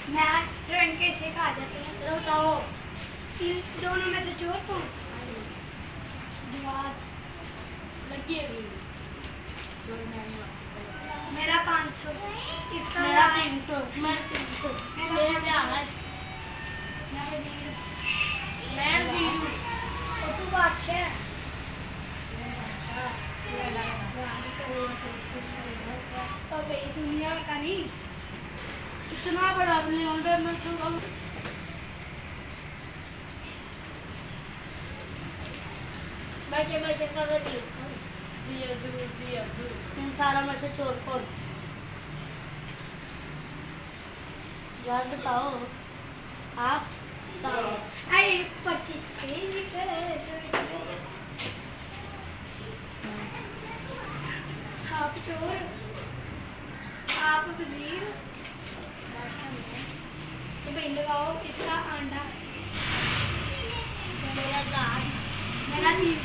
मैं ड्राइंग कैसे कहा जाता है चलो बताओ। इन दोनों में से जो तुम जवाब लगी है मेरा 500 इसका मेरा 300 मैं 300 मेरा ध्यान है मैं 0 और तू बादशाह तो भाई दुनिया का नहीं इतना बड़ा ब्लेंडर में तो बचे कर दी इन सारा में से चोर कौन याद बताओ आप बताओ। अरे 25 आप चोर आप वजीर तो भाई लगाओ इसका अंडा मेरा दान मेरा 300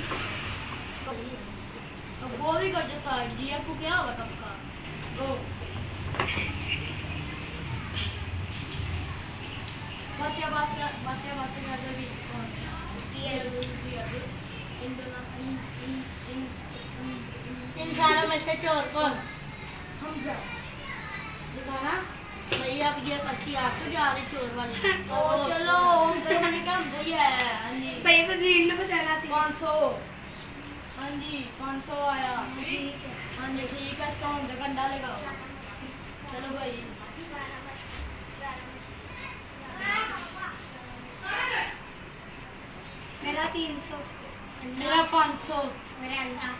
वो भी कर देता है जी आपको क्या होगा सबका वो बच्चे बात कर भी इन सारों में से चोर कौन हम सब दिखाना भैया अब ये पर्ची आपको जा रही चोर वाली ओ चलो मैंने क्या सही है हाँ जी भाई वजीर ने बताना थी 500 हाँ जी 500 आया ठीक है हाँ जी ठीक है स्टोन का गंडा लगाओ चलो भाई मेरा 300 मेरा 500 मेरा अंडा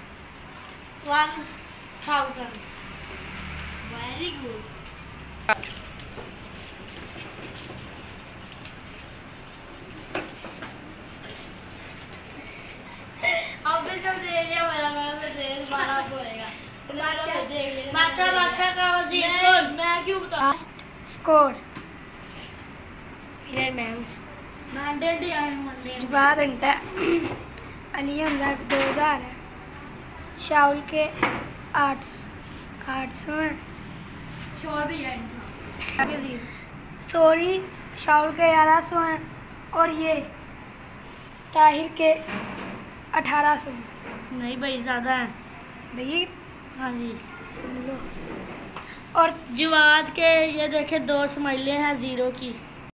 1000 वेरी गुड अब जब दे लिया मेरा तो देर 12 होएगा बादशाह का वजीर कौन मैं क्यों बताऊं लास्ट स्कोर फिर मैं मैंडेट आई मंडे जवाद घंटा अली हमजा 2000 है शाउल के 800 है शोर भी आई सॉरी शाउल के 1100 हैं और ये ताहिर के 1800 नहीं भाई ज्यादा है भाई हाँ जी सुन लो और जवाद के ये देखे 2 स्माइलें हैं 0 की